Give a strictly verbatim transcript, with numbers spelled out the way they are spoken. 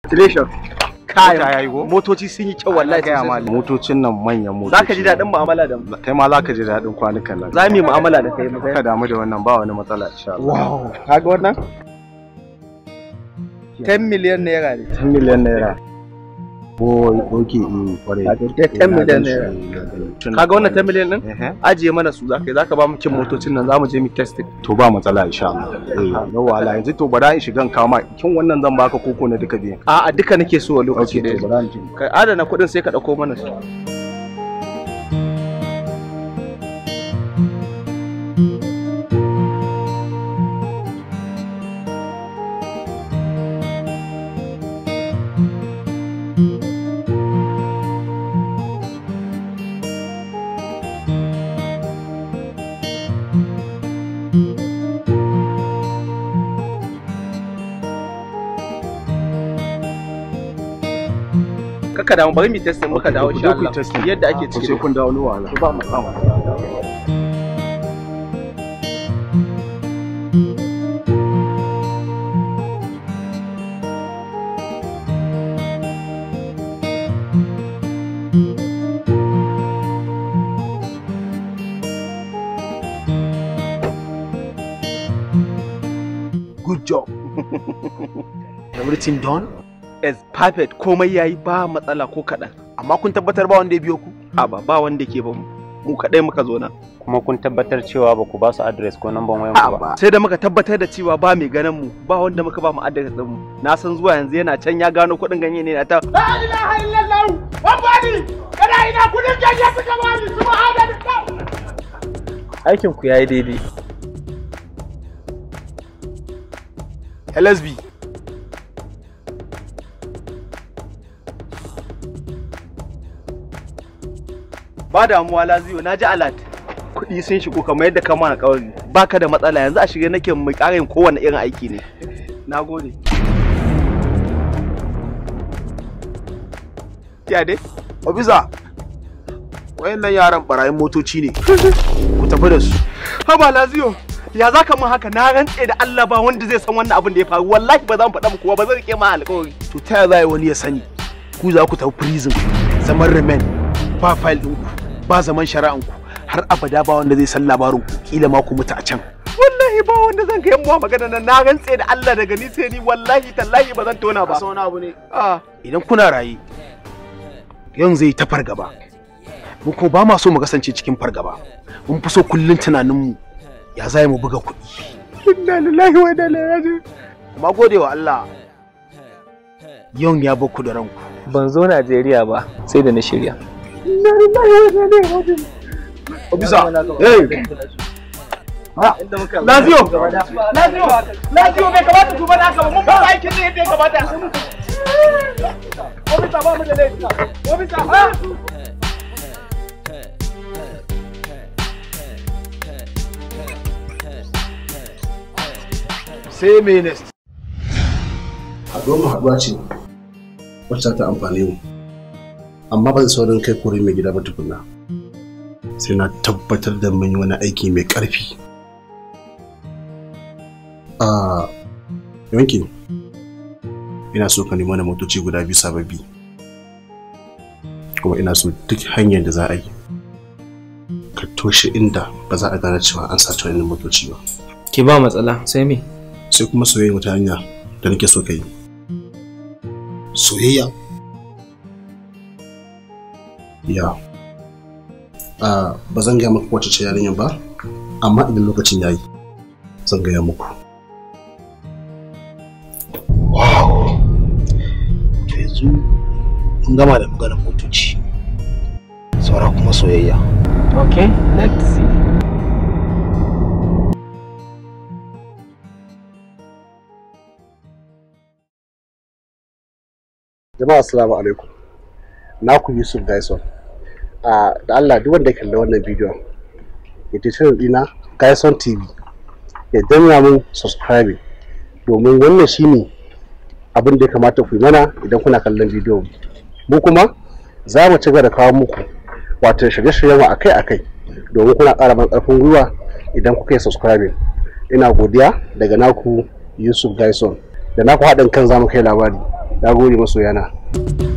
congratulations. Kai motoci sun yi kyau wallahi kai amma motocin nan manyan motoci. Zaka ji dadin mu'amala da mu. Kai ma zaka ji dadin kwanukan nan. Za mu yi mu'amala da kai mu ka damu da wannan ba wani matsala insha Allah. Wow, kaga wannan? ten million naira ne. ten million naira. Boy, okay, eh, kware. ten million naira. Kaga wannan ten million din? Ajiye mana su zaka zaka ba mu kin motocin nan zamu je mu testing. To ba matsala insha Allah. Eh, no wala yanzu to bara in shigan kama kin wannan zan baka koko na duka biyan. A'a duka nake so a lokaci da kai adana kuɗin sai ka dauko mana su. Kaka dawo bari mu testing muka dawo insha Allah yadda ake ciki sai kun dawo ni wala ba mu samu good job. Everything done? As perfect, komai yayi ba matsala ko kaɗan. Amma kun tabbatar ba wanda ya biyo ku? A ba ba wanda ke ba mu. Mu kaɗai muka zo nan. Kuma kun tabbatar cewa ba ku ba su address ko number wayan ku ba? Sai da muka tabbatar da cewa ba mai ganin mu, ba wanda muka ba mu address din mu. Na san zuwa yanzu yana can ya gano kuɗin ganye ne na ta. La ilaha illallah! Wabani! Kana ina kuɗin ganye suka bani subhanallah. Aikin ku yayi daidai. L S B ba damuwa Laziyo, na ji alat kuɗi sun shigo kamar yadda ka mana ƙawari. Baka da matsala yanzu a shirye nake mu ƙara yin kowane irin aiki ne. Na gode. Ya dai? Obisa, wayannan yaran barayin motoci ne. Ku tafi da su. Haba Laziyo, ya za ka mun haka? Na rantse da Allah ba wanda zai san wannan abin da ya faru. Wallahi ba zan faɗa muku ba, zan rike ma alƙawari. To ta za wani ya sani? Ku za ku tafi prison, zaman remain, ba file ɗinku, ba zaman shari'anku, har abada ba wanda zai san labarin ku, kila ma ku mutu a can. Wallahi ba wanda zan kai muwa magana nan, na rantse da Allah daga ni sai ni wallahi tallahi ba zan tona ba. Wani abu ne. Ah, idan kuna raye, yanzu zai ta fargaba. Mu ko ba ma so mu kasance cikin fargaba. Mun fi so kullun tunaninmu ya zai mu buga kuɗi. Inna lillahi wa inna ilaihi raji'un. Kuma gode wa Allah. Yau ya baku da ranku. Ban zo Najeriya ba sai da na shirya. Inna lillahi wa inna ilaihi raji'un. Obisa, hey. Laziyo, Laziyo, Laziyo bai kamata ku bada haka ba, mun ba aikin ne yadda ya kamata. Obisa ba mu da laifi. Obisa, ha? Sai me next? Haɗuwar mu haɗuwa ce wacce ta amfane mu, amma ban saurin kai kore mai gida ba tukunna. Sai na tabbatar da mun yi wani aiki mai ƙarfi. A yankin ina so ka nemi mana motoci guda biyu sababbi, kuma ina so duk hanyar da za a yi ka toshe inda ba za a gane cewa an sace wannan motoci ba. Ki ba matsala, sai me? Sai kuma soyayya wata hanya da nake so ka yi. Soyayya? Ya. Uh, ba zan gaya maka wacce ce yarinyar ba, amma idan lokacin yayi zan gaya muku. Wow! To yanzu mun gama da maganar motoci. Saura kuma soyayya. Okay, let's see. Jama'a assalamu alaikum. Naku Yusuf Gaison. Uh, da Allah duk wanda kalla wannan bidiyon ya ce channel dina Gaison T V ya danna mun subscribe domin wannan shine abin da ya kamata ku yi mana idan kuna kallon bidiyon mu kuma za mu ci gaba da kawo muku wato shirye-shiryen mu akai-akai domin kuna ƙara man ƙarfin gwiwa idan kuka yi subscribe. Ina godiya daga naku Yusuf Gaison da naku haɗin kan zamu kai labari. Na gode masoyana.